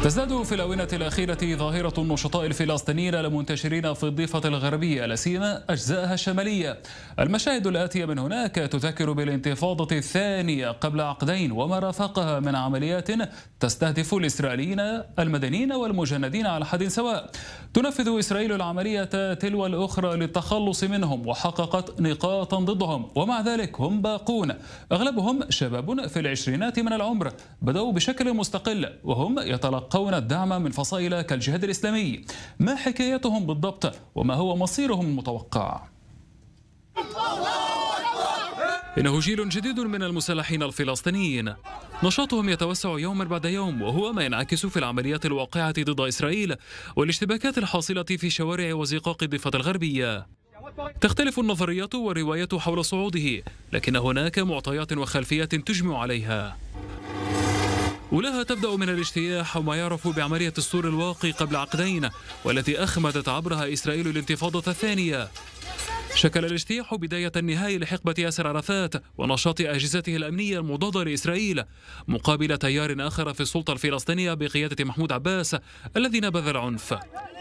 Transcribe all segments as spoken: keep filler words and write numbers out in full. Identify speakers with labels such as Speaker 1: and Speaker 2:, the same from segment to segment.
Speaker 1: تزداد في الآونة الأخيرة ظاهرة النشطاء الفلسطينيين المنتشرين في الضفة الغربية لا سيما أجزائها الشمالية. المشاهد الآتية من هناك تذكر بالانتفاضة الثانية قبل عقدين وما رافقها من عمليات تستهدف الإسرائيليين المدنيين والمجندين على حد سواء. تنفذ إسرائيل العملية تلو الأخرى للتخلص منهم وحققت نقاطا ضدهم، ومع ذلك هم باقون، أغلبهم شباب في العشرينات من العمر، بدأوا بشكل مستقل وهم يتلقون الدعم من فصائل كالجهاد الإسلامي. ما حكايتهم بالضبط وما هو مصيرهم المتوقع؟ إنه جيل جديد من المسلحين الفلسطينيين، نشاطهم يتوسع يوما بعد يوم، وهو ما ينعكس في العمليات الواقعة ضد إسرائيل والاشتباكات الحاصلة في شوارع وزقاق الضفة الغربية. تختلف النظريات والروايات حول صعوده، لكن هناك معطيات وخلفيات تجمع عليها. أولاها تبدأ من الاجتياح وما يعرف بعملية السور الواقي قبل عقدين، والتي أخمدت عبرها إسرائيل الانتفاضة الثانية. شكل الاجتياح بداية النهاية لحقبة ياسر عرفات ونشاط أجهزته الأمنية المضادة لإسرائيل، مقابل تيار آخر في السلطة الفلسطينية بقيادة محمود عباس الذي نبذ العنف.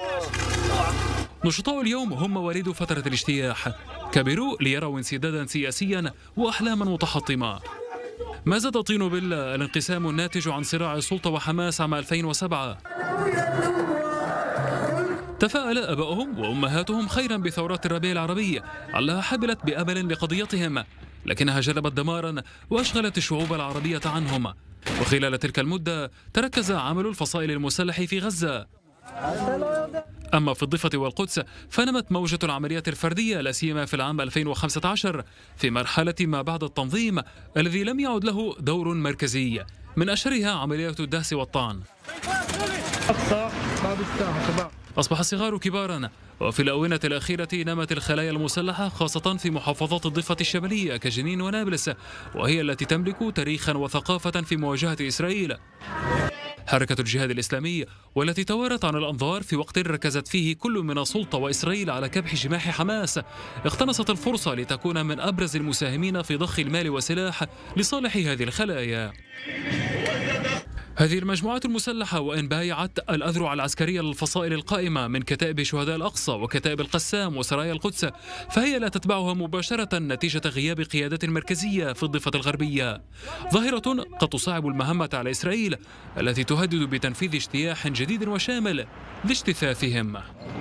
Speaker 1: نشطاء اليوم هم مواليد فترة الاجتياح، كبروا ليروا انسدادا سياسيا وأحلاما متحطمة. ما زاد طين بلة الانقسام الناتج عن صراع السلطة وحماس عام ألفين وسبعة. تفاءل أبائهم وأمهاتهم خيرا بثورات الربيع العربي، علها حبلت بأمل لقضيتهم، لكنها جلبت دمارا وأشغلت الشعوب العربية عنهم. وخلال تلك المدة تركز عمل الفصائل المسلح في غزة. أما في الضفة والقدس فنمت موجة العمليات الفردية لا سيما في العام ألفين وخمسة عشر في مرحلة ما بعد التنظيم الذي لم يعد له دور مركزي، من أشهرها عمليات الدهس والطعن. أصبح الصغار كبارا، وفي الآونة الأخيرة نمت الخلايا المسلحة خاصة في محافظات الضفة الشمالية كجنين ونابلس، وهي التي تملك تاريخا وثقافة في مواجهة إسرائيل. حركة الجهاد الإسلامي والتي توارت عن الأنظار في وقت ركزت فيه كل من السلطة وإسرائيل على كبح جماح حماس، اقتنصت الفرصة لتكون من أبرز المساهمين في ضخ المال والسلاح لصالح هذه الخلايا. هذه المجموعات المسلحة وإن بايعت الأذرع العسكرية للفصائل القائمة من كتائب شهداء الأقصى وكتائب القسام وسرايا القدس، فهي لا تتبعها مباشرة نتيجة غياب قيادة مركزية في الضفة الغربية، ظاهرة قد تصعب المهمة على إسرائيل التي تهدد بتنفيذ اجتياح جديد وشامل لاجتثاثهم.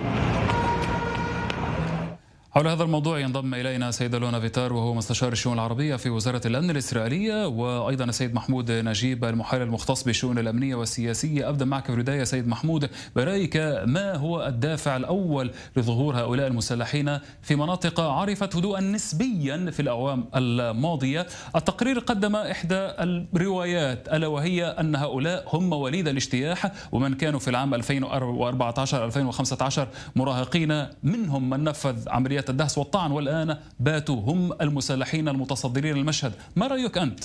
Speaker 1: حول هذا الموضوع ينضم إلينا سيد لونا فيتار، وهو مستشار الشؤون العربية في وزارة الأمن الإسرائيلية، وأيضا السيد محمود نجيب المحلل المختص بالشؤون الأمنية والسياسية. أبدأ معك في البداية سيد محمود، برأيك ما هو الدافع الأول لظهور هؤلاء المسلحين في مناطق عرفت هدوءا نسبيا في الأعوام الماضية؟ التقرير قدم إحدى الروايات ألا وهي أن هؤلاء هم مواليد الاجتياح ومن كانوا في العام ألفين وأربعة عشر ألفين وخمسة عشر مراهقين، منهم من نفذ عمليات الدهس والطعن والآن باتوا هم المسلحين المتصدرين المشهد. ما رأيك أنت؟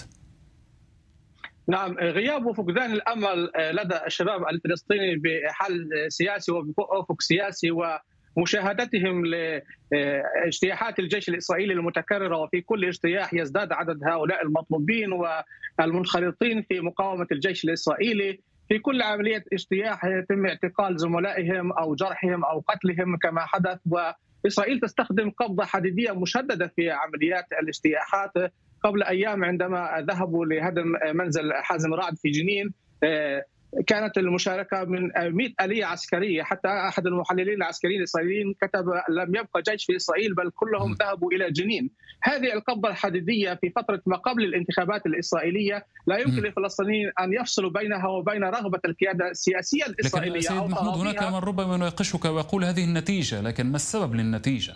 Speaker 2: نعم، غياب وفقدان الأمل لدى الشباب الفلسطيني بحل سياسي وبأفق سياسي ومشاهدتهم لاجتياحات الجيش الإسرائيلي المتكررة، وفي كل اجتياح يزداد عدد هؤلاء المطلوبين والمنخرطين في مقاومة الجيش الإسرائيلي. في كل عملية اجتياح يتم اعتقال زملائهم أو جرحهم أو قتلهم كما حدث، وإسرائيل تستخدم قبضة حديدية مشددة في عمليات الاجتياحات. قبل أيام عندما ذهبوا لهدم منزل حازم رعد في جنين كانت المشاركة من مئة آلية عسكرية، حتى أحد المحللين العسكريين الإسرائيليين كتب لم يبقى جيش في إسرائيل بل كلهم ذهبوا إلى جنين. هذه القبضة الحديدية في فترة ما قبل الانتخابات الإسرائيلية لا يمكن للفلسطينيين أن يفصلوا بينها وبين رغبة القيادة السياسية الإسرائيلية.
Speaker 1: لكن سيد محمود، هناك من ربما يناقشك ويقول هذه النتيجة، لكن ما السبب للنتيجة؟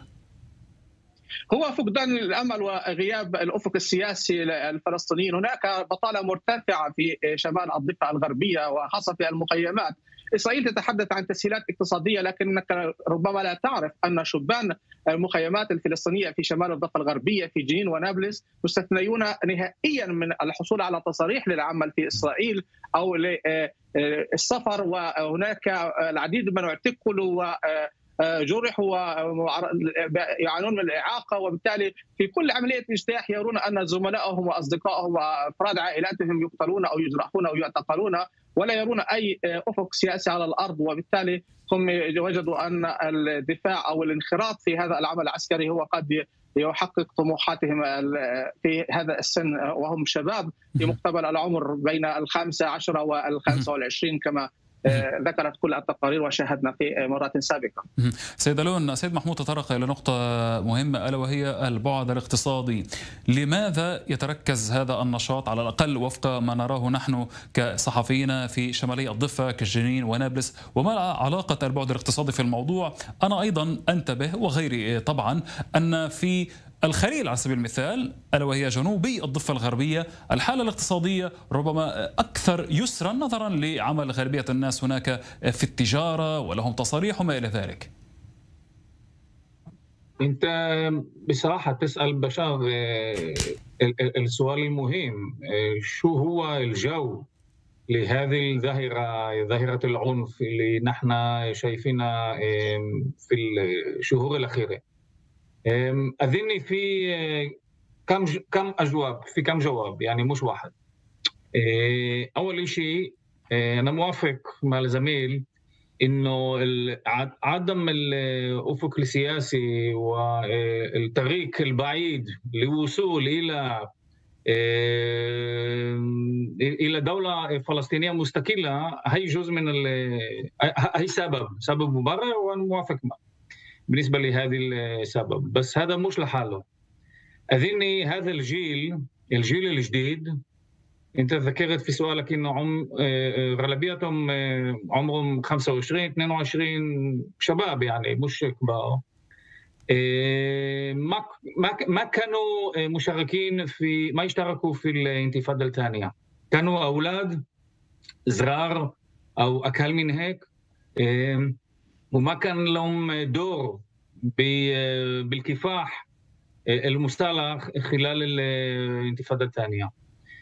Speaker 2: هو فقدان الامل وغياب الافق السياسي للفلسطينيين. هناك بطاله مرتفعه في شمال الضفه الغربيه وخاصه في المخيمات. اسرائيل تتحدث عن تسهيلات اقتصاديه، لكنك ربما لا تعرف ان شبان المخيمات الفلسطينيه في شمال الضفه الغربيه في جنين ونابلس مستثنيون نهائيا من الحصول على تصاريح للعمل في اسرائيل او للسفر، وهناك العديد من اعتقلوا جرحوا ويعانون من الإعاقة، وبالتالي في كل عملية اجتياح يرون أن زملائهم وأصدقائهم وأفراد عائلاتهم يقتلون أو يجرحون أو يعتقلون، ولا يرون أي أفق سياسي على الأرض. وبالتالي هم وجدوا أن الدفاع أو الانخراط في هذا العمل العسكري هو قد يحقق طموحاتهم في هذا السن، وهم شباب في مقتبل العمر بين الخامسة عشرة والخامسة والعشرين كما ذكرت كل التقارير وشاهدنا في مرات سابقة.
Speaker 1: سيد ألون، سيد محمود تطرق إلى نقطة مهمة ألا وهي البعد الاقتصادي. لماذا يتركز هذا النشاط على الأقل وفق ما نراه نحن كصحفيين في شمالي الضفة كالجنين ونابلس، وما علاقة البعد الاقتصادي في الموضوع؟ أنا أيضا أنتبه وغيري طبعا أن في الخليل على سبيل المثال ألا وهي جنوبي الضفة الغربية الحالة الاقتصادية ربما أكثر يسرا نظرا لعمل غالبية الناس هناك في التجارة ولهم تصاريح وما إلى ذلك.
Speaker 3: أنت بصراحة تسأل بشار السؤال المهم، شو هو الجو لهذه الظاهرة، ظاهرة العنف اللي نحن شايفينها في الشهور الأخيرة؟ أظن في كم كم أجواب، في كم جواب يعني مش واحد. أول شيء أنا موافق مع الزميل إنه عدم الأفق السياسي والطريق البعيد للوصول إلى إلى دولة فلسطينية مستقلة هي جزء من هي سبب سبب مبرر، وأنا موافق معه بالنسبة لهذا السبب، بس هذا مش لحاله. أظن هذا الجيل الجيل الجديد، أنت ذكرت في سؤالك إنه عم غالبيتهم عمرهم خمسة وعشرين اثنين وعشرين شباب يعني مش كبار، ما ما كانوا مشاركين في ما اشتركوا في الانتفاضة الثانية، كانوا أولاد صغار أو أقل من هيك، وما كان لهم دور بالكفاح المصطلح خلال الانتفاضة الثانية.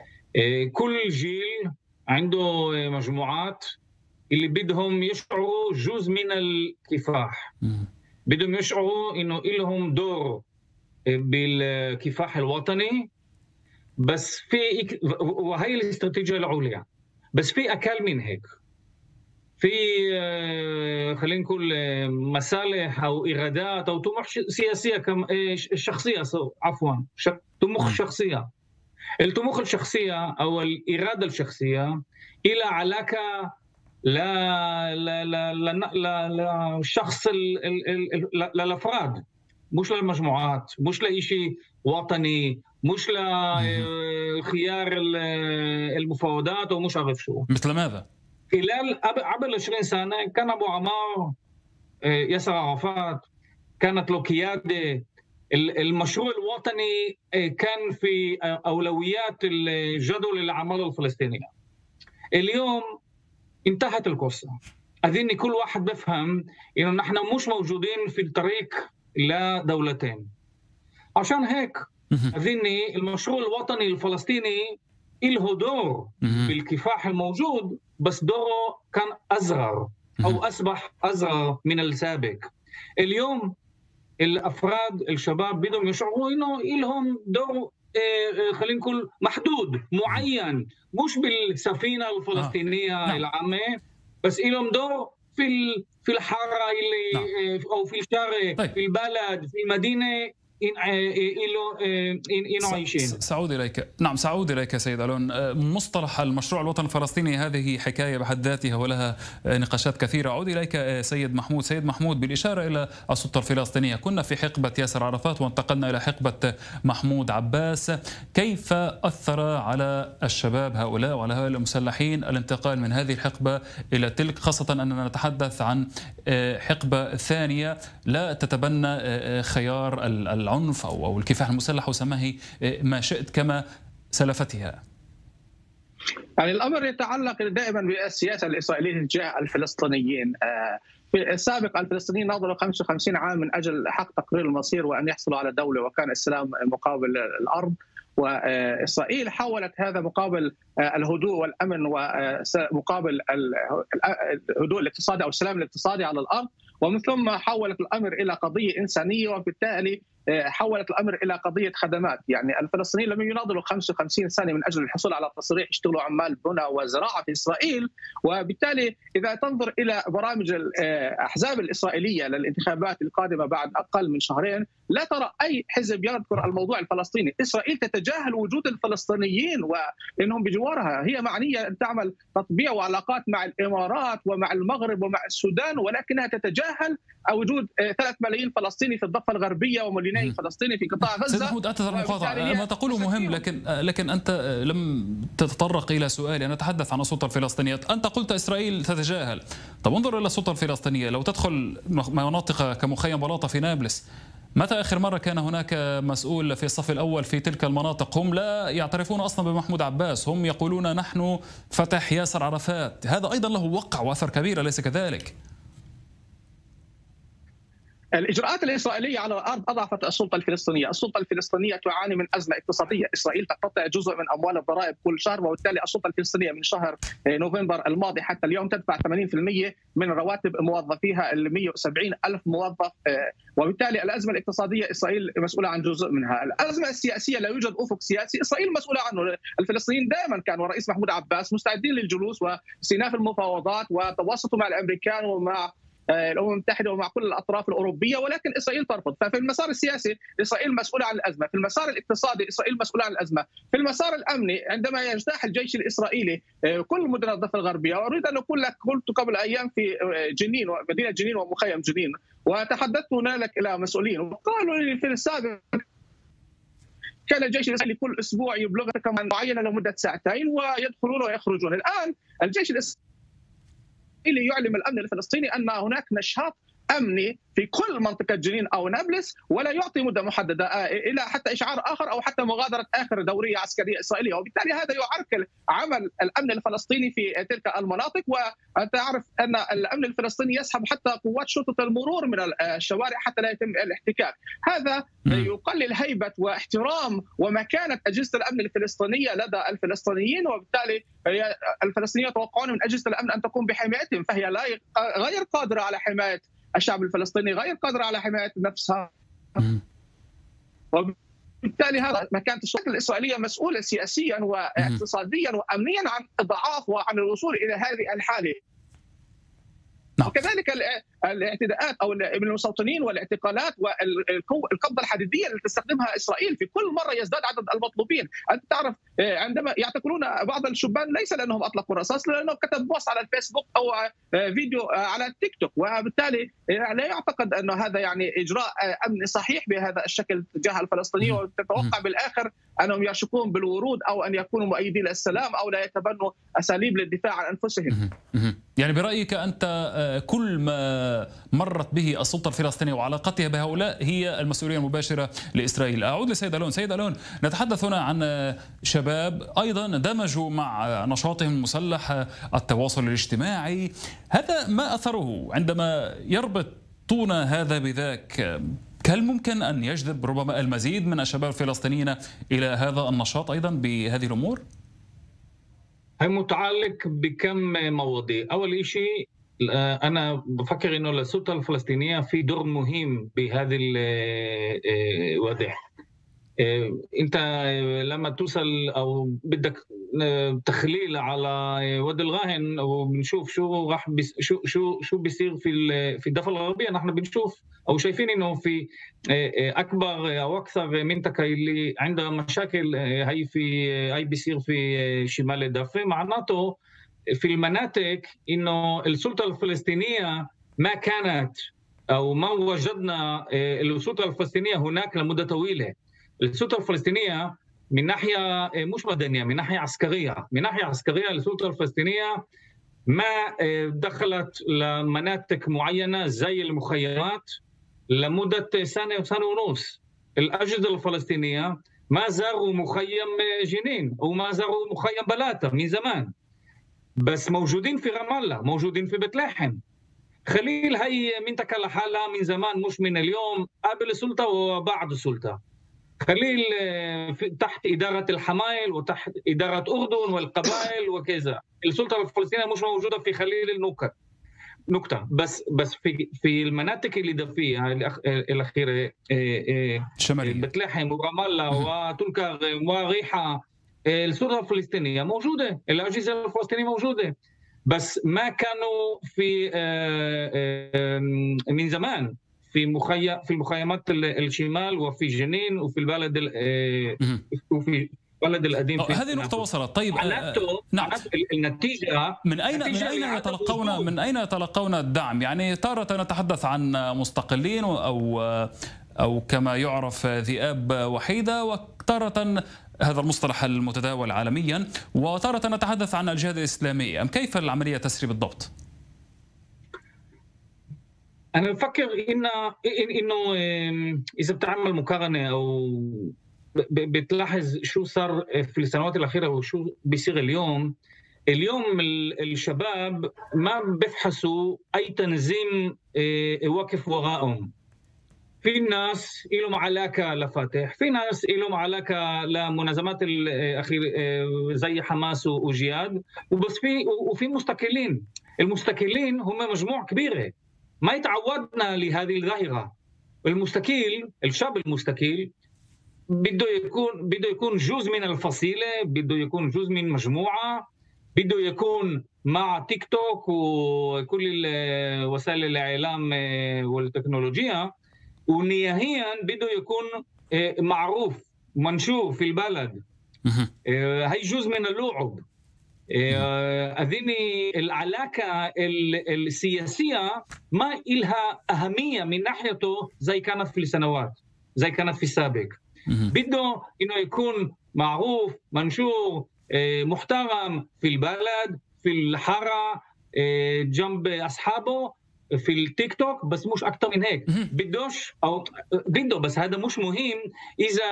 Speaker 3: كل جيل عنده مجموعات اللي بدهم يشعروا جزء من الكفاح، بدهم يشعروا إنه لهم دور بالكفاح الوطني، بس في وهي الاستراتيجية العليا، بس في أقل من هيك، في خلينا نقول مصالح أو إرادات أو طموح سياسية كم شخصية عفوا طموح شخصية. الطموح الشخصية أو الإرادة الشخصية إلى علاقة لا لا لا لا لا للشخص للأفراد، مش للمجموعات، مش لإشي وطني، مش لخيار المفاوضات ومش عارف شو.
Speaker 1: مثل ماذا؟
Speaker 3: خلال قبل عشرين سنة كان أبو عمار ياسر عرفات كانت له قيادة، المشروع الوطني كان في أولويات الجدول الأعمال الفلسطينية. اليوم انتهت القصة. أظن كل واحد بفهم إنه نحن مش موجودين في الطريق لدولتين. عشان هيك أظن المشروع الوطني الفلسطيني له دور بالكفاح الموجود، بس دوره كان أصغر أو أصبح أصغر من السابق. اليوم الأفراد الشباب بدهم يشعروا إنه لهم دور خلينا نقول محدود معين، مش بالسفينة الفلسطينية العامة، بس لهم دور في في الحارة اللي أو في الشارع، في البلد، في المدينة،
Speaker 1: سأعود إليك. نعم سأعود إليك سيد ألون. مصطلح المشروع الوطني الفلسطيني هذه حكاية بحد ذاتها ولها نقاشات كثيرة. أعود إليك سيد محمود. سيد محمود، بالإشارة إلى السلطة الفلسطينية، كنا في حقبة ياسر عرفات وانتقلنا إلى حقبة محمود عباس، كيف أثر على الشباب هؤلاء وعلى هؤلاء المسلحين الانتقال من هذه الحقبة إلى تلك، خاصة أننا نتحدث عن حقبة ثانية لا تتبنى خيار العنف أو الكفاح المسلح وسماه ما شئت كما سلفتها؟
Speaker 2: يعني الأمر يتعلق دائما بالسياسة الإسرائيلية تجاه الفلسطينيين. في السابق الفلسطينيين ناضلوا خمسة وخمسين عام من أجل حق تقرير المصير وأن يحصلوا على دولة، وكان السلام مقابل الأرض، وإسرائيل حولت هذا مقابل الهدوء والأمن ومقابل الهدوء الاقتصادي أو السلام الاقتصادي على الأرض، ومن ثم حولت الأمر إلى قضية إنسانية، وبالتالي حولت الامر الى قضيه خدمات. يعني الفلسطينيين لم يناضلوا خمسة وخمسين سنه من اجل الحصول على تصريح يشتغلوا عمال بناء وزراعه في اسرائيل. وبالتالي اذا تنظر الى برامج الاحزاب الاسرائيليه للانتخابات القادمه بعد اقل من شهرين، لا ترى اي حزب يذكر الموضوع الفلسطيني. اسرائيل تتجاهل وجود الفلسطينيين وانهم بجوارها، هي معنيه ان تعمل تطبيع وعلاقات مع الامارات ومع المغرب ومع السودان، ولكنها تتجاهل وجود ثلاث ملايين فلسطيني في الضفه الغربيه ومليونين فلسطيني في قطاع غزه.
Speaker 1: سيد محمود، أعتذر المقاطعة، ما تقوله مهم، لكن لكن أنت لم تتطرق إلى سؤالي. أنا أتحدث عن السلطة الفلسطينية. أنت قلت إسرائيل تتجاهل. طب انظر إلى السلطة الفلسطينية، لو تدخل مناطق كمخيم بلاطة في نابلس، متى آخر مرة كان هناك مسؤول في الصف الأول في تلك المناطق؟ هم لا يعترفون أصلا بمحمود عباس، هم يقولون نحن فتح ياسر عرفات. هذا أيضا له وقع وأثر كبير، أليس كذلك؟
Speaker 2: الإجراءات الإسرائيلية على الأرض أضعفت السلطة الفلسطينية. السلطة الفلسطينية تعاني من أزمة اقتصادية. إسرائيل تقتطع جزء من أموال الضرائب كل شهر، وبالتالي السلطة الفلسطينية من شهر نوفمبر الماضي حتى اليوم تدفع ثمانين بالمئة من رواتب موظفيها ال مئة وسبعين ألف موظف، وبالتالي الأزمة الاقتصادية إسرائيل مسؤولة عن جزء منها. الأزمة السياسية لا يوجد أفق سياسي إسرائيل مسؤولة عنه. الفلسطينيين دائما كانوا والرئيس محمود عباس مستعدين للجلوس واستئناف المفاوضات وتواصلوا مع الأمريكان ومع الامم المتحده ومع كل الاطراف الاوروبيه، ولكن اسرائيل ترفض. ففي المسار السياسي اسرائيل مسؤوله عن الازمه، في المسار الاقتصادي اسرائيل مسؤوله عن الازمه، في المسار الامني عندما يجتاح الجيش الاسرائيلي كل مدن الضفه الغربيه. واريد ان اقول لك، قلت قبل ايام في جنين ومدينه جنين ومخيم جنين، وتحدثت هنالك الى مسؤولين وقالوا لي في السابق كان الجيش الاسرائيلي كل اسبوع يبلغ كمان معينه لمده ساعتين ويدخلون ويخرجون. الان الجيش الاسرائيلي اللي يعلم الامن الفلسطيني ان هناك نشاط امني في كل منطقه جنين او نابلس، ولا يعطي مده محدده الى حتى اشعار اخر او حتى مغادره اخر دوريه عسكريه اسرائيليه، وبالتالي هذا يعرقل عمل الامن الفلسطيني في تلك المناطق. وانت تعرف ان الامن الفلسطيني يسحب حتى قوات شرطه المرور من الشوارع حتى لا يتم الاحتكاك. هذا يقلل هيبه واحترام ومكانه اجهزه الامن الفلسطينيه لدى الفلسطينيين، وبالتالي الفلسطينيين يتوقعون من اجهزه الامن ان تقوم بحمايتهم، فهي لا غير قادره على حمايه الشعب الفلسطيني، غير قادرة على حماية نفسها. وبالتالي هذا مكانة السلطة الإسرائيلية مسؤولة سياسيا واقتصاديا وأمنيا عن إضعاف وعن الوصول إلى هذه الحالة. وكذلك الاعتداءات او من المستوطنين والاعتقالات والقبضه الحديديه اللي تستخدمها اسرائيل في كل مره يزداد عدد المطلوبين. انت تعرف عندما يعتقلون بعض الشبان ليس لانهم اطلقوا الرصاص، لانه كتب بوست على الفيسبوك او فيديو على التيك توك، وبالتالي لا يعتقد انه هذا يعني اجراء امني صحيح بهذا الشكل تجاه الفلسطينيين، وتتوقع بالاخر انهم يشكون بالورود او ان يكونوا مؤيدين للسلام او لا يتبنوا اساليب للدفاع عن انفسهم.
Speaker 1: يعني برايك انت كل ما مرت به السلطه الفلسطينيه وعلاقتها بهؤلاء هي المسؤوليه المباشره لاسرائيل. اعود لسيد الون. سيد الون، نتحدث هنا عن شباب ايضا دمجوا مع نشاطهم المسلح التواصل الاجتماعي، هذا ما اثره عندما يربطون هذا بذاك؟ هل ممكن ان يجذب ربما المزيد من الشباب الفلسطينيين الى هذا النشاط ايضا بهذه الامور؟
Speaker 3: هي متعلق بكم مواضيع. اول شيء أنا بفكر إنه للسلطة الفلسطينية في دور مهم بهذه الوضع. أنت لما توصل أو بدك تخليل على وادي الغاهن وبنشوف شو راح بس شو شو شو بيصير في في الضفة الغربية، نحن بنشوف أو شايفين إنه في أكبر أو أكثر منطقة اللي عندها مشاكل هي في هي بيصير في شمال الضفة. معناته في المناطق إنه السلطة الفلسطينية ما كانت أو ما وجدنا السلطة الفلسطينية هناك لمدة طويلة. السلطة الفلسطينية من ناحية مش مدنية، من ناحية عسكرية، من ناحية عسكرية السلطة الفلسطينية ما دخلت لمناطق معينة زي المخيمات لمدة سنة وسنة ونص. الأجهزة الفلسطينية ما زاروا مخيم جنين وما زاروا مخيم بلاطة من زمان، بس موجودين في رام الله، موجودين في بيت لحم. خليل هي منطقة لحالها من زمان، مش من اليوم، قبل السلطة وبعد السلطة. خليل تحت إدارة الحمايل وتحت إدارة أردن والقبائل وكذا. السلطة الفلسطينية مش موجودة في خليل النكت. نقطة بس بس في في المناطق الإضافية الأخيرة
Speaker 1: شمالية
Speaker 3: بيت لحم ورام الله وطول كرم وريحة، السلطة الفلسطينية موجودة، الأجهزة الفلسطينية موجودة، بس ما كانوا في من زمان في مخيم في المخيمات الشمال وفي جنين وفي البلد وفي البلد القديم.
Speaker 1: هذه نقطة وصلت. طيب
Speaker 3: نعم. النتيجة
Speaker 1: من أين من أين يتلقون من أين يتلقون الدعم؟ يعني تارة نتحدث عن مستقلين أو أو كما يعرف ذئاب وحيدة، وتارة هذا المصطلح المتداول عالميا، وتارة نتحدث عن الجهاد الإسلامي. أم كيف العملية تسري بالضبط؟
Speaker 3: أنا بفكر إنه إنه إذا بتعمل مقارنة أو بتلاحظ شو صار في السنوات الأخيرة وشو بيصير اليوم. اليوم الشباب ما بيفحصوا أي تنظيم واقف وراءهم. في ناس لهم علاقة لفاتح، في ناس لهم علاقة لمنظمات الأخير زي حماس وجهاد، وبس في وفي مستقلين. المستقلين هم مجموعة كبيرة، ما يتعودنا لهذه الظاهرة. المستقل، الشاب المستقل بده يكون بده يكون جزء من الفصيلة، بده يكون جزء من مجموعة، بده يكون مع تيك توك وكل وسائل الإعلام والتكنولوجيا، ونهائيا بده يكون معروف منشور في البلد. هي جزء من اللعب. أذني العلاقة السياسية ما إلها أهمية من ناحيته زي كانت في السنوات زي كانت في السابق. بده إنه يكون معروف منشور محترم في البلد، في الحارة، جنب أصحابه، في التيك توك، بس مش أكتر من هيك. بدوش أو بده، بس هذا مش مهم. إذا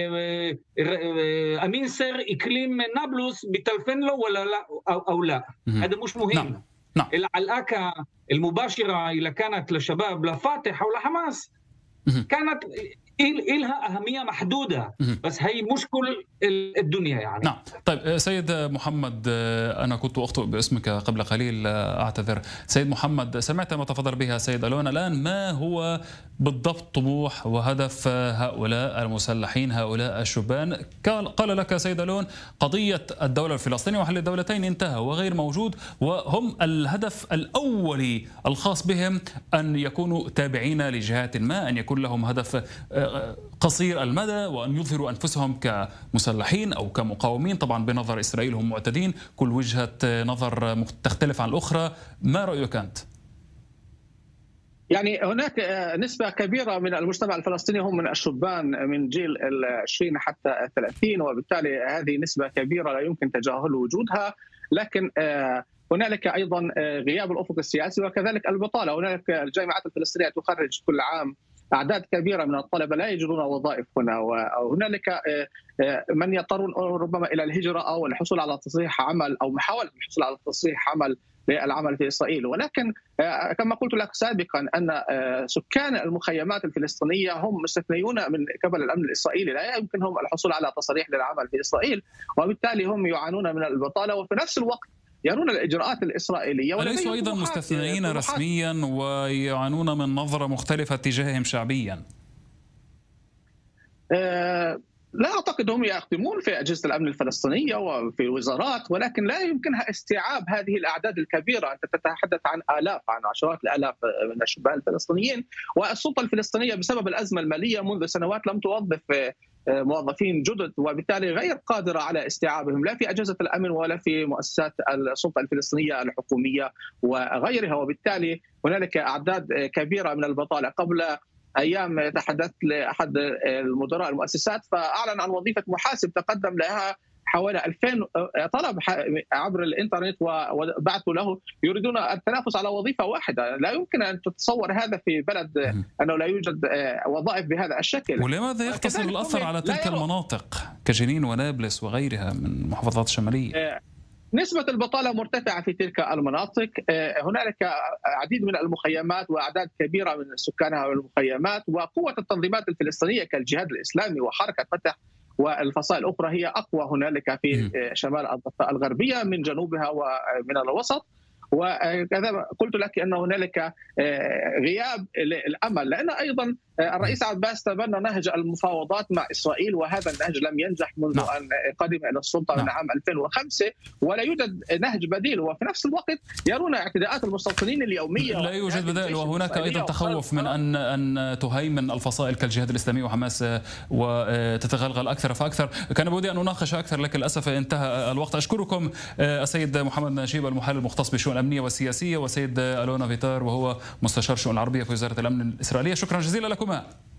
Speaker 3: أمين سر إقليم نابلس بتلفن له ولا لا أو, أو لا، هذا مش مهم.
Speaker 1: نعم. نعم.
Speaker 3: العلاقة المباشرة اللي كانت للشباب لفاتح أو لحماس كانت إلها أهمية محدودة، بس هي مش كل الدنيا يعني.
Speaker 1: نعم. طيب سيد محمد، أنا كنت أخطئ باسمك قبل قليل، أعتذر. سيد محمد، سمعت ما تفضل بها سيد ألون الآن. ما هو بالضبط طموح وهدف هؤلاء المسلحين، هؤلاء الشبان؟ قال لك سيد ألون قضية الدولة الفلسطينية وحل الدولتين انتهى وغير موجود، وهم الهدف الأولي الخاص بهم أن يكونوا تابعين لجهات ما، أن يكون لهم هدف قصير المدى، وأن يظهروا أنفسهم كمسلحين أو كمقاومين. طبعا بنظر إسرائيل هم معتدين، كل وجهة نظر تختلف عن الأخرى. ما رأيك أنت؟
Speaker 2: يعني هناك نسبة كبيرة من المجتمع الفلسطيني هم من الشبان من جيل العشرين حتى الثلاثين، وبالتالي هذه نسبة كبيرة لا يمكن تجاهل وجودها. لكن هنالك أيضا غياب الأفق السياسي وكذلك البطالة. هنالك الجامعات الفلسطينية تخرج كل عام أعداد كبيرة من الطلبة لا يجدون وظائف هنا، وهنالك من يضطرون ربما إلى الهجرة أو الحصول على تصريح عمل أو محاولة الحصول على تصريح عمل للعمل في إسرائيل. ولكن كما قلت لك سابقا أن سكان المخيمات الفلسطينية هم مستثنيون من قبل الأمن الإسرائيلي، لا يمكنهم الحصول على تصريح للعمل في إسرائيل، وبالتالي هم يعانون من البطالة وفي نفس الوقت يرون الإجراءات الإسرائيلية.
Speaker 1: أليسوا أيضا مستثنيين رسميا ويعانون من نظرة مختلفة تجاههم شعبيا؟
Speaker 2: أه لا أعتقد هم يخدمون في أجهزة الأمن الفلسطينية وفي الوزارات، ولكن لا يمكنها استيعاب هذه الأعداد الكبيرة. أنت تتحدث عن آلاف، عن عشرات الآلاف من الشبان الفلسطينيين، والسلطة الفلسطينية بسبب الأزمة المالية منذ سنوات لم توظف موظفين جدد، وبالتالي غير قادرة على استيعابهم لا في أجهزة الأمن ولا في مؤسسات السلطة الفلسطينية الحكومية وغيرها. وبالتالي هنالك أعداد كبيرة من البطالة. قبل أيام تحدثت لأحد المدراء المؤسسات فأعلن عن وظيفة محاسب تقدم لها حوالي ألفين طلب عبر الإنترنت وبعثوا له يريدون التنافس على وظيفة واحدة. لا يمكن أن تتصور هذا في بلد أنه لا يوجد وظائف بهذا الشكل.
Speaker 1: ولماذا يقتصر الأثر على تلك المناطق كجنين ونابلس وغيرها من المحافظات الشمالية؟
Speaker 2: نسبة البطالة مرتفعة في تلك المناطق. هنالك عديد من المخيمات وأعداد كبيرة من سكانها والمخيمات، وقوة التنظيمات الفلسطينية كالجهاد الإسلامي وحركة فتح والفصائل الأخرى هي أقوى هنالك في شمال الضفة الغربية من جنوبها ومن الوسط. وكذا قلت لك أن هنالك غياب الأمل، لأن أيضا الرئيس عباس تبنى نهج المفاوضات مع إسرائيل، وهذا النهج لم ينجح منذ نعم. أن قدم إلى السلطة نعم. من عام ألفين وخمسة، ولا يوجد نهج بديل. وفي نفس الوقت يرون اعتداءات المستوطنين اليومية،
Speaker 1: لا يوجد بدائل، وهناك أيضا تخوف من أن أن تهيمن الفصائل كالجهاد الإسلامي وحماس وتتغلغل أكثر فأكثر. كان بودي أن أناقش أكثر لكن للأسف انتهى الوقت. أشكركم السيد محمد نجيب المحلل المختص بالشؤون الأمنية والسياسية، وسيد ألونا فيتار وهو مستشار الشؤون العربية في وزارة الأمن الإسرائيلية. شكرا جزيلا لكما.